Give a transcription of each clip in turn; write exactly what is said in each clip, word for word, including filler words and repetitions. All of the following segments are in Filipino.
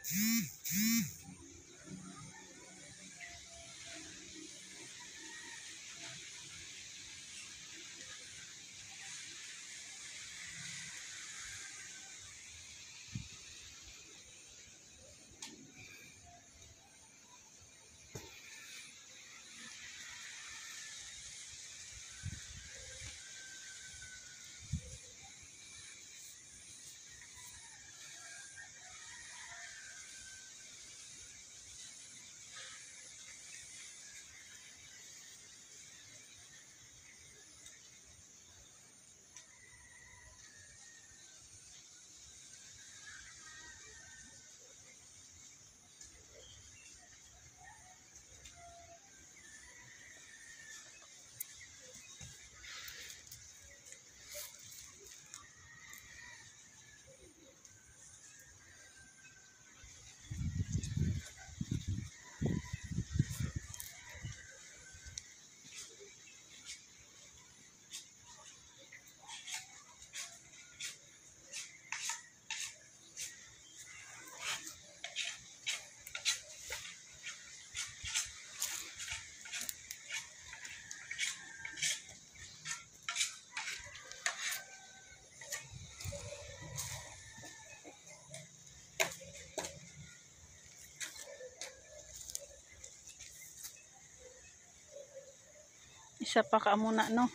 Isa pa ka muna, no?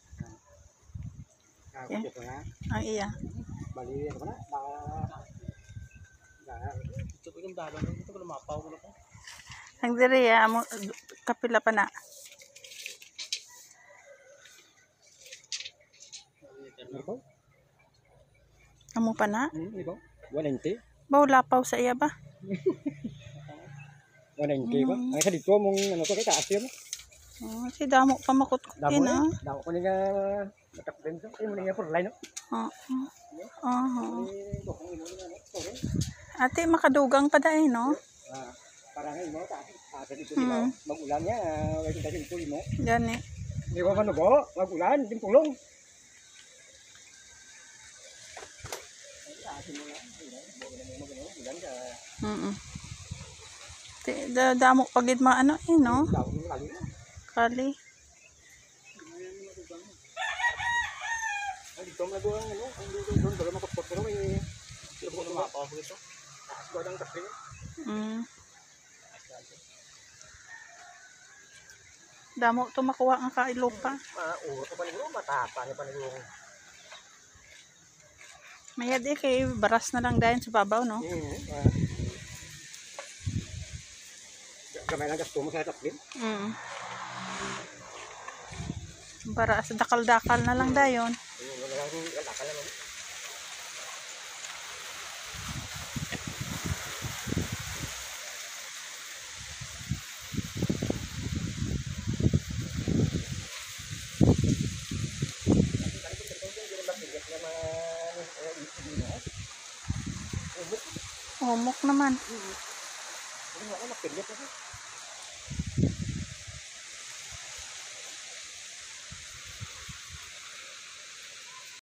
Okay. Ang iya. Bali ko na. Ito ko yung dalan. Ito ko lumapaw ko na po. Ang diri ya mo kapila pa na. Amo pa na? Hmm, ito. one ninety. Baw lapaw sa iya ba? one ninety ba? Ay sa dito mong ano to kay taas yun. Oh, si damo pa makutkutin na. Damo ko nga matakben to. Ay mo nga for line no. Oo. Oo. Ate makadugang pa dai no? Ah, para nga imo ta. Sa dito diba mag-ulan niya, wala kita dito imo. Gani. Di ba man go? Mag-ulan din tulong. Mm. Da damo pagid maano eh no? Kali. Ay dito na go ang ano, ang dito doon dala makapot pero may sino ko lumapaw dito. Taas ko ang kasi. Mm. Damo to makuha ang kailupa. Ah, uro ko pa ni bro, matapa ni pa ni bro. Mayad eh kay baras na lang dayon sa babaw no. Mm. Gamay lang gasto mo sa takbin. Mm. Para sa dakal-dakal na lang dayon. Ayun, wala lang dakal lang. Umok naman. Ano ako napilip ako.